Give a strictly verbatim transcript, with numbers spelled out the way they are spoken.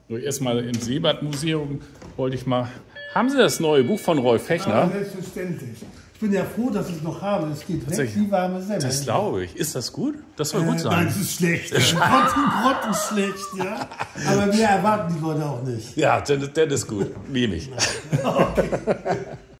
So, erstmal im Seebad-Museum wollte ich mal. Haben Sie das neue Buch von Rolf Fechner? Ja, selbstverständlich. Ich bin ja froh, dass ich es noch habe. Es geht weg wie warme Semmel. Das glaube ich. Ist das gut? Das soll äh, gut sein. Nein, es ist schlecht. Grotten, Grotten schlecht, ja. Aber wir erwarten die Leute auch nicht. Ja, dann, dann ist gut. Nehme ich. Okay.